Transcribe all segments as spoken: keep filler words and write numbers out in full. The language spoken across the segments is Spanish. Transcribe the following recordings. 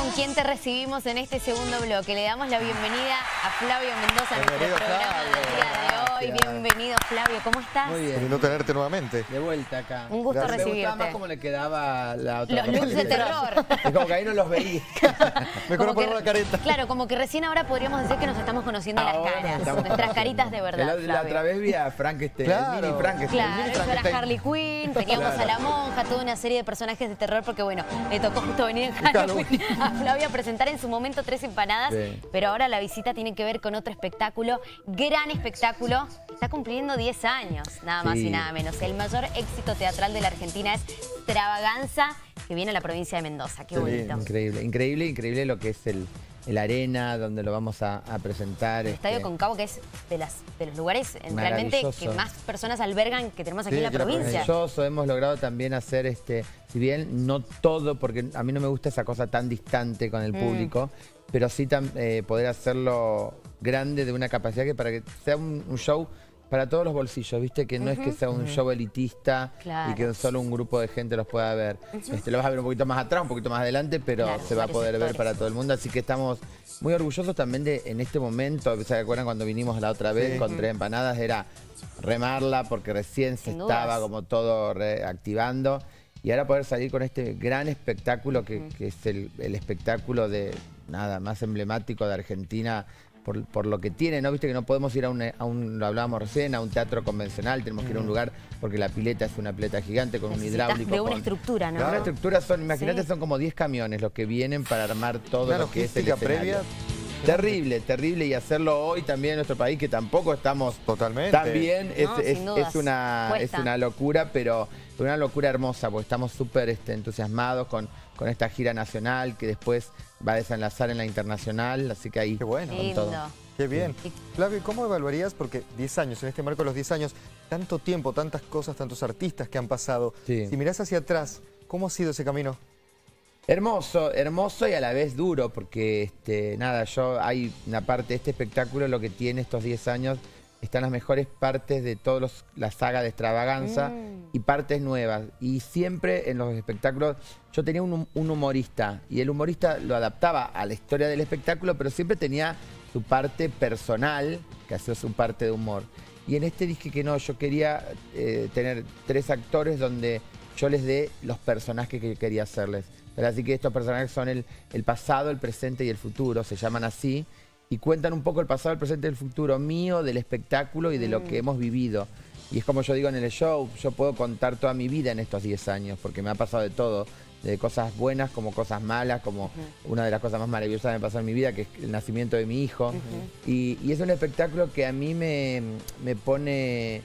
con quién te recibimos en este segundo bloque. Le damos la bienvenida a Flavio Mendoza a nuestro Bienvenido, programa Flavio. del día de hoy. Gracias. Bienvenido, Flavio. ¿Cómo estás? Muy Qué bien. lindo tenerte nuevamente. De vuelta acá. Un gusto Gracias. Me recibirte. gustaba más cómo le quedaba la otra Los parte. looks de terror. Es como que ahí no los veía. Mejor Como poner que- una careta. Claro, como que recién ahora podríamos decir que nos estamos conociendo las Ahora caras. estamos Nuestras conociendo. caritas de verdad, La, la Flavio. otra vez vi a Frankenstein, Claro. el mini Frankenstein. Claro, el mini yo era Frankenstein. Harley Quinn, teníamos Claro. a la monja, toda una serie de personajes de terror, porque bueno, le tocó justo venir en Halloween a Flavio a presentar en su momento Tres Empanadas, Sí. pero ahora la visita tiene que ver con otro espectáculo, gran espectáculo, está cumpliendo diez años, nada más Sí. y nada menos. El mayor éxito teatral de la Argentina es Extravaganza, que viene a la provincia de Mendoza, qué Qué bonito. lindo. Increíble, increíble, increíble lo que es el, el arena, donde lo vamos a, a presentar. El Estadio este, Concavo, que es de, las, de los lugares eh, realmente Maravilloso. que más personas albergan que tenemos aquí Sí, en la que la provincia. Maravilloso, hemos logrado también hacer, este, si bien no todo, porque a mí no me gusta esa cosa tan distante con el Mm. público, pero sí tam- eh, poder hacerlo grande de una capacidad que para que sea un, un show para todos los bolsillos, ¿viste? Que no es que sea un show elitista Claro. y que solo un grupo de gente los pueda ver. este, lo vas a ver un poquito más atrás, un poquito más adelante, pero Claro, se va a varios poder ver sectores. para todo el mundo. Así que estamos muy orgullosos también de en este momento. ¿Se acuerdan cuando vinimos la otra vez Sí. con Tres Empanadas? Era remarla porque recién se Sin estaba dudas. como todo reactivando. Y ahora poder salir con este gran espectáculo que, que es el, el espectáculo de nada más emblemático de Argentina por, por lo que tiene, ¿no? Viste que no podemos ir a un, a un, lo hablábamos recién, a un teatro convencional, tenemos que ir a un lugar porque la pileta es una pileta gigante con un Necesitas hidráulico. de una con- estructura, ¿no? Una estructura son, imagínate, Sí. son como diez camiones los que vienen para armar todo Una lo que es el logística escenario. previa. Terrible, terrible, y hacerlo hoy también en nuestro país, que tampoco estamos Totalmente. tan bien, es, No, es- sin dudas. es una, es Cuesta. una locura, pero una locura hermosa, porque estamos súper este, entusiasmados con, con esta gira nacional, que después va a desenlazar en la internacional, así que ahí Qué bueno. con Lindo. todo. Qué bien. Y- Flavio, ¿cómo evaluarías? Porque diez años, en este marco de los diez años, tanto tiempo, tantas cosas, tantos artistas que han pasado. Sí. Si mirás hacia atrás, ¿cómo ha sido ese camino? Hermoso, hermoso y a la vez duro, porque este, nada, yo hay una parte de este espectáculo, lo que tiene estos diez años, están las mejores partes de toda la saga de Extravaganza Mm. y partes nuevas. Y siempre en los espectáculos, yo tenía un, un humorista, y el humorista lo adaptaba a la historia del espectáculo, pero siempre tenía su parte personal, que hacía su parte de humor. Y en este dije que no, yo quería eh, tener tres actores donde yo les dé los personajes que quería hacerles. Pero así que estos personajes son el, el pasado, el presente y el futuro, se llaman así, y cuentan un poco el pasado, el presente y el futuro mío, del espectáculo y de lo que hemos vivido. Y es como yo digo en el show, yo puedo contar toda mi vida en estos diez años, porque me ha pasado de todo, de cosas buenas como cosas malas, como una de las cosas más maravillosas que me pasó en mi vida, que es el nacimiento de mi hijo. y, y es un espectáculo que a mí me, me pone,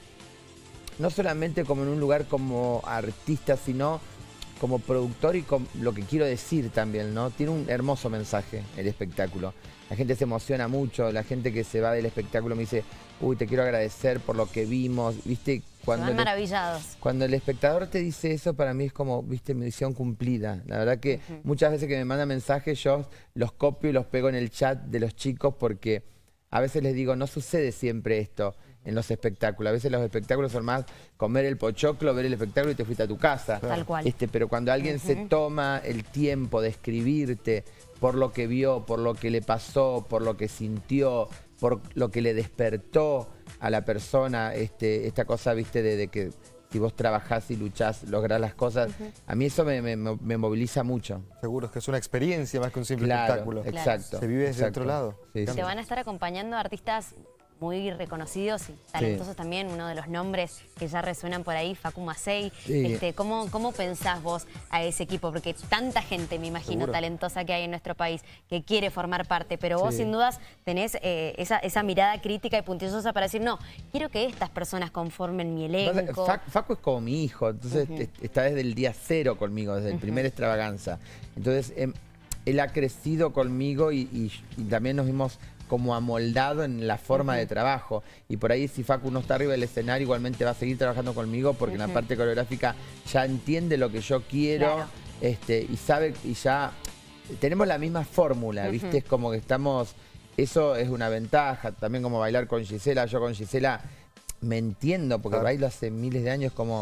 no solamente como en un lugar como artista, sino como productor y con lo que quiero decir también, ¿no? Tiene un hermoso mensaje el espectáculo. La gente se emociona mucho, la gente que se va del espectáculo me dice, uy, te quiero agradecer por lo que vimos, ¿viste? Cuando Van el, maravillados. cuando el espectador te dice eso, para mí es como, viste, misión cumplida. La verdad que muchas veces que me mandan mensajes, yo los copio y los pego en el chat de los chicos porque a veces les digo, no sucede siempre esto en los espectáculos. A veces los espectáculos son más comer el pochoclo, ver el espectáculo y te fuiste a tu casa. Tal cual. Este, pero cuando alguien se toma el tiempo de escribirte por lo que vio, por lo que le pasó, por lo que sintió, por lo que le despertó a la persona, este, esta cosa, viste, de, de que si vos trabajás y luchás, lográs las cosas, a mí eso me, me- me moviliza mucho. Seguro es que es una experiencia más que un simple Claro, espectáculo. exacto. Se vive desde exacto. otro lado. Sí, Te sí. van a estar acompañando artistas muy reconocidos y talentosos también. Uno de los nombres que ya resuenan por ahí, Facu Macei. Sí. Este, ¿cómo, ¿Cómo pensás vos a ese equipo? Porque tanta gente, me imagino, Seguro. talentosa que hay en nuestro país que quiere formar parte, pero vos Sí. sin dudas tenés eh, esa, esa mirada crítica y puntillosa para decir, no, quiero que estas personas conformen mi Entonces, elenco. Fac- Facu es como mi hijo, entonces est- está desde el día cero conmigo, desde el primer Extravaganza. Entonces, em, él ha crecido conmigo y, y- y también nos vimos como amoldado en la forma de trabajo. Y por ahí si Facu no está arriba del escenario, igualmente va a seguir trabajando conmigo porque en la parte coreográfica ya entiende lo que yo quiero, Claro. este, y sabe, y ya tenemos la misma fórmula, ¿viste? Es como que estamos, eso es una ventaja, también como bailar con Gisela, yo con Gisela me entiendo porque Claro. bailo hace miles de años, como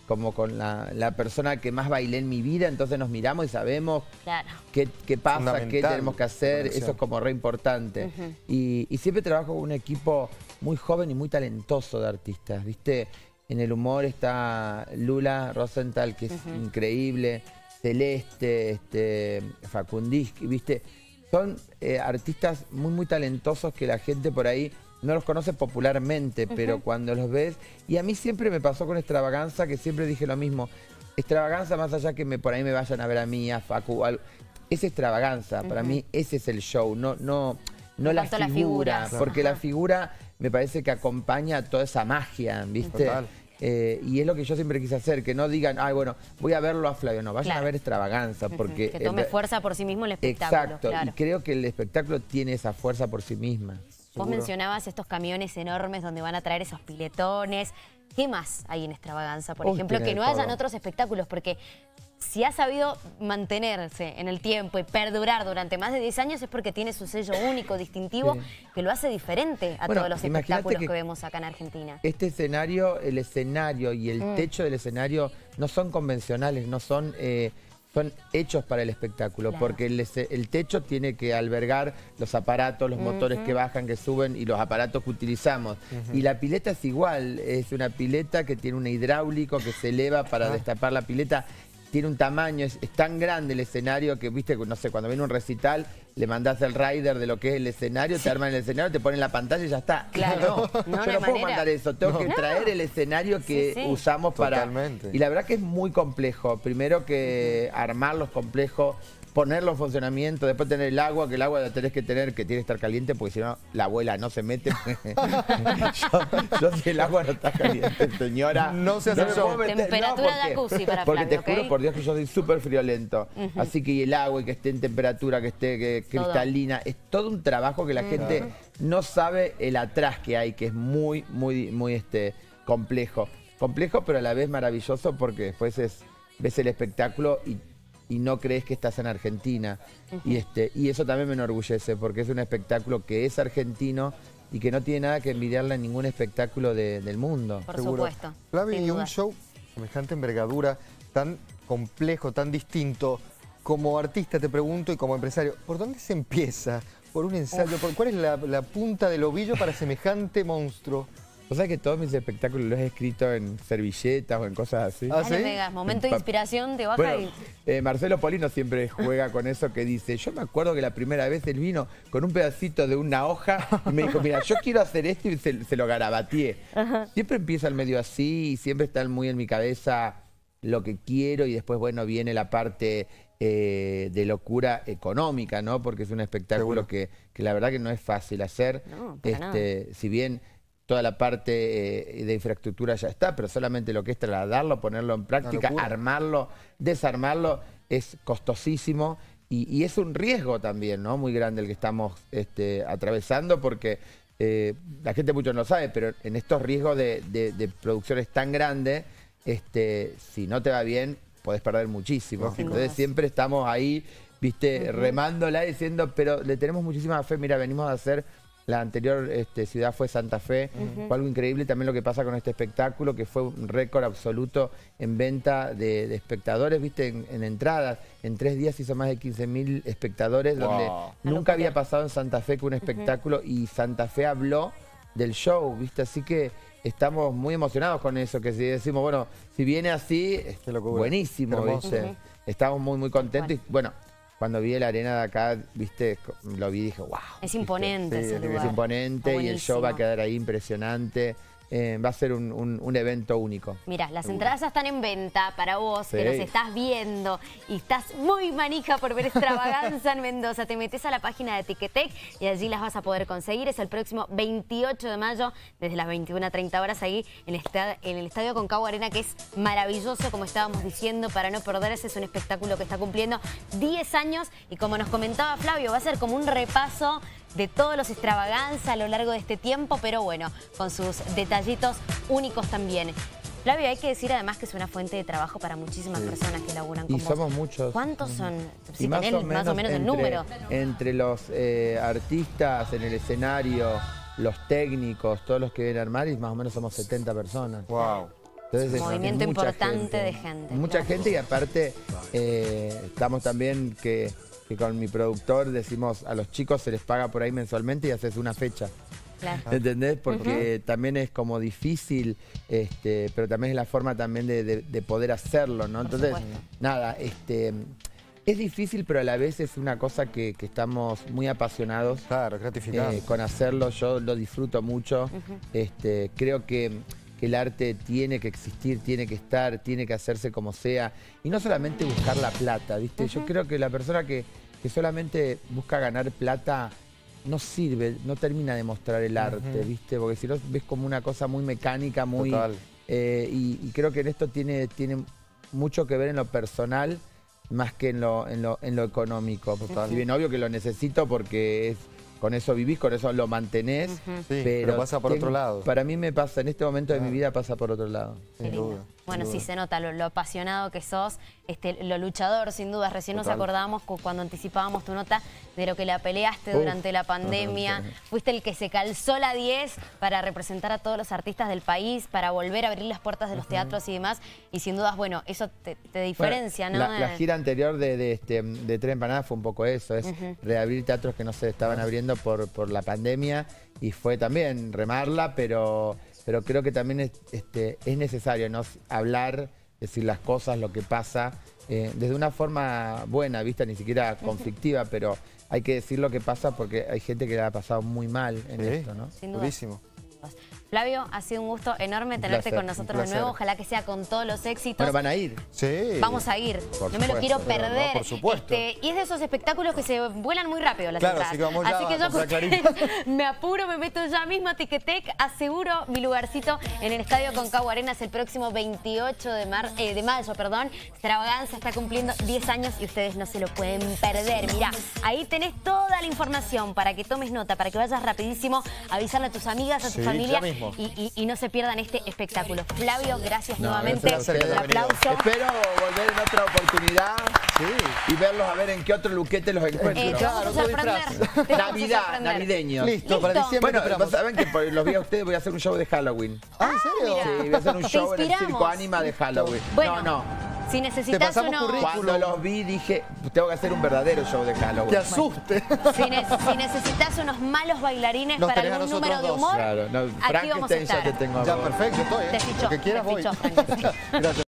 como con la, la persona que más bailé en mi vida, entonces nos miramos y sabemos claro. qué, qué pasa, qué tenemos que hacer, eso es como re importante. Uh-huh. y, y siempre trabajo con un equipo muy joven y muy talentoso de artistas, ¿viste? En el humor está Lula Rosenthal, que es uh-huh. increíble, Celeste, este, Facundiski, ¿viste? Son eh, artistas muy, muy talentosos que la gente por ahí no los conoce popularmente, uh-huh. pero cuando los ves... Y a mí siempre me pasó con Extravaganza, que siempre dije lo mismo. Extravaganza, más allá que me, por ahí me vayan a ver a mí, a Facu, algo, es Extravaganza. Uh-huh. Para mí ese es el show, no, no, no la figura. La figura porque uh-huh. la figura me parece que acompaña toda esa magia, ¿viste? Total. Eh, y es lo que yo siempre quise hacer, que no digan, ay, bueno, voy a verlo a Flavio. No, vayan claro. a ver Extravaganza, porque... Uh-huh. Que tome el, fuerza por sí mismo el espectáculo. Exacto, claro. y creo que el espectáculo tiene esa fuerza por sí misma. Vos Seguro. mencionabas estos camiones enormes donde van a traer esos piletones. ¿Qué más hay en Extravaganza, por Uy, ejemplo, que no todo. hayan otros espectáculos? Porque si ha sabido mantenerse en el tiempo y perdurar durante más de diez años es porque tiene su sello único, distintivo, sí. que lo hace diferente a bueno, todos los espectáculos que, que vemos acá en Argentina. Este escenario, el escenario y el mm. techo del escenario no son convencionales, no son... Eh, son hechos para el espectáculo, claro. porque el, el techo tiene que albergar los aparatos, los uh-huh. motores que bajan, que suben y los aparatos que utilizamos. Uh-huh. Y la pileta es igual, es una pileta que tiene un hidráulico que se eleva para uh-huh. destapar la pileta. Tiene un tamaño, es, es tan grande el escenario que, viste, no sé, cuando viene un recital, le mandás el rider de lo que es el escenario, sí. te arman el escenario, te ponen la pantalla y ya está. Claro. No, no, yo no, no puedo manera. mandar eso, tengo no. que traer el escenario que sí, sí. usamos para... Totalmente. Y la verdad que es muy complejo. Primero que uh-huh. armarlo es complejo, ponerlo en funcionamiento, después tener el agua, que el agua la tenés que tener, que tiene que estar caliente, porque si no, la abuela no se mete. yo, yo si el agua no está caliente, señora... No se hace no temperatura no, jacuzzi para Porque Flavio, te juro ¿okay? por Dios que yo soy súper friolento. Uh-huh. Así que el agua y que esté en temperatura, que esté que, cristalina, es todo un trabajo que la uh-huh. gente no sabe el atrás que hay, que es muy, muy, muy este, complejo. Complejo, pero a la vez maravilloso, porque después es, ves el espectáculo y y no crees que estás en Argentina. Uh-huh. y, este, y eso también me enorgullece, porque es un espectáculo que es argentino y que no tiene nada que envidiarle a ningún espectáculo de, del mundo. Por Seguro. supuesto. Flavio, y un show semejante envergadura, tan complejo, tan distinto, como artista te pregunto y como empresario, ¿por dónde se empieza? ¿Por un ensayo? ¿Por, ¿Cuál es la, la punta del ovillo para semejante monstruo? O sea que todos mis espectáculos los he escrito en servilletas o en cosas así. ¿Ah, sí? Megas, momento de inspiración, te baja bueno, y... Eh, Marcelo Polino siempre juega con eso que dice, yo me acuerdo que la primera vez él vino con un pedacito de una hoja y me dijo, mira, yo quiero hacer esto y se, se lo garabateé. Uh-huh. Siempre empieza el medio así y siempre está muy en mi cabeza lo que quiero y después, bueno, viene la parte eh, de locura económica, ¿no? Porque es un espectáculo que, que la verdad que no es fácil hacer. No, este, si bien... Toda la parte eh, de infraestructura ya está, pero solamente lo que es trasladarlo, ponerlo en práctica, armarlo, desarmarlo, es costosísimo y, y es un riesgo también, ¿no? Muy grande el que estamos este, atravesando, porque eh, la gente mucho no lo sabe, pero en estos riesgos de, de, de producciones tan grandes, este, si no te va bien, podés perder muchísimo. Lógico. Entonces siempre estamos ahí, viste, uh-huh. remándola, diciendo, pero le tenemos muchísima fe. Mira, venimos a hacer... La anterior este, ciudad fue Santa Fe, uh-huh. fue algo increíble también lo que pasa con este espectáculo, que fue un récord absoluto en venta de, de espectadores, viste, en, en entradas. En tres días hizo más de quince mil espectadores, wow. donde nunca había pasado en Santa Fe que un espectáculo, uh-huh. y Santa Fe habló del show, viste, así que estamos muy emocionados con eso, que si decimos, bueno, si viene así, es buenísimo, viste. Uh-huh. Estamos muy, muy contentos bueno. y bueno, cuando vi la arena de acá, viste, lo vi y dije, wow. Es imponente sí, ese lugar. Es imponente y el show va a quedar ahí impresionante. Eh, va a ser un, un, un evento único. Mirá, las entradas ya están en venta para vos, sí. que nos estás viendo y estás muy manija por ver Extravaganza en Mendoza. Te metes a la página de Ticketek y allí las vas a poder conseguir. Es el próximo veintiocho de mayo, desde las veintiuna a treinta horas, ahí en el, estadio, en el Estadio Aconcagua Arena, que es maravilloso, como estábamos diciendo, para no perderse. Es un espectáculo que está cumpliendo diez años y, como nos comentaba Flavio, va a ser como un repaso de todos los Extravaganza a lo largo de este tiempo, pero bueno, con sus detallitos únicos también. Flavio, hay que decir además que es una fuente de trabajo para muchísimas sí. personas que laburan con y vos. somos muchos. ¿Cuántos son? Si más, tenés o menos, más o menos el entre, número. Entre los eh, artistas en el escenario, los técnicos, todos los que vienen a armar, y más o menos somos setenta personas. Wow. Entonces, Un movimiento es mucha importante de gente, Mucha claro. gente y aparte eh, estamos también que, que con mi productor decimos a los chicos se les paga por ahí mensualmente y haces una fecha. Claro. ¿Entendés? Porque uh-huh. también es como difícil, este, pero también es la forma también de, de, de poder hacerlo, ¿no? Entonces, nada, este, es difícil, pero a la vez es una cosa que, que estamos muy apasionados. Claro, gratificado. Eh, con hacerlo, yo lo disfruto mucho. Uh-huh. este, creo que, que el arte tiene que existir, tiene que estar, tiene que hacerse como sea. Y no solamente buscar la plata, ¿viste? Uh-huh. Yo creo que la persona que, que solamente busca ganar plata no sirve, no termina de mostrar el arte, uh-huh. ¿viste? Porque si no ves como una cosa muy mecánica, muy... Total. Eh, y, y creo que en esto tiene, tiene mucho que ver en lo personal más que en lo, en lo, en lo económico. Total. Si bien obvio que lo necesito porque es, con eso vivís, con eso lo mantenés. Uh-huh. Sí, pero, pero pasa por tengo, otro lado. Para mí me pasa, en este momento de mi vida pasa por otro lado. Qué lindo. Bueno, sí se nota lo, lo apasionado que sos, este, lo luchador sin dudas. Recién Total. Nos acordábamos cuando anticipábamos tu nota de lo que la peleaste Uf, durante la pandemia. No, no, no. Fuiste el que se calzó la diez para representar a todos los artistas del país, para volver a abrir las puertas de los uh-huh. teatros y demás. Y sin dudas, bueno, eso te, te diferencia, bueno, ¿no? La, la gira anterior de, de, este, de Tres Empanadas fue un poco eso, es uh-huh. reabrir teatros que no se estaban abriendo por, por la pandemia. Y fue también remarla, pero... Pero creo que también es, este, es necesario, ¿no? Hablar, decir las cosas, lo que pasa, eh, desde una forma buena, ¿viste? Ni siquiera conflictiva, pero hay que decir lo que pasa porque hay gente que la ha pasado muy mal en sí, esto, ¿no? Sin duda. Durísimo. Flavio, ha sido un gusto enorme tenerte placer, con nosotros de nuevo. Ojalá que sea con todos los éxitos. Bueno, van a ir. Sí. Vamos a ir. Por no me supuesto, lo quiero perder. No, por supuesto. Este, y es de esos espectáculos que se vuelan muy rápido las claro, entradas. así que, vamos ya así que yo a ustedes, me apuro, me meto ya mismo a Ticketek. Aseguro mi lugarcito en el Estadio Concagua Arenas el próximo veintiocho de, mar, eh, de mayo. Perdón. Extravaganza está cumpliendo diez años y ustedes no se lo pueden perder. Mirá, ahí tenés toda la información para que tomes nota, para que vayas rapidísimo a avisarle a tus amigas, a tu sí, familia y, y, y no se pierdan este espectáculo. Flavio, gracias no, nuevamente. Gracias, un aplauso. Espero volver en otra oportunidad sí. y verlos a ver en qué otro luquete los encuentro. Eh, te vamos a sorprender. Te Navidad, sorprender. navideño. Listo, Listo. para diciembre. Bueno, saben que por, los vi a ustedes, voy a hacer un show de Halloween. Ah, ¿en serio? Mira. Sí, voy a hacer un show en el Circo Ánima de Halloween. Bueno, no, no. Si necesitas uno... Cuando los vi dije, tengo que hacer un verdadero show de Halloween. ¡Te asuste! Si, ne si necesitas unos malos bailarines Nos para algún número de humor, claro, no, aquí vamos a estar. Ya te tengo a ya, perfecto, estoy. ¿eh? Te fichó, Lo que quieras te voy. fichó, Frank. Gracias.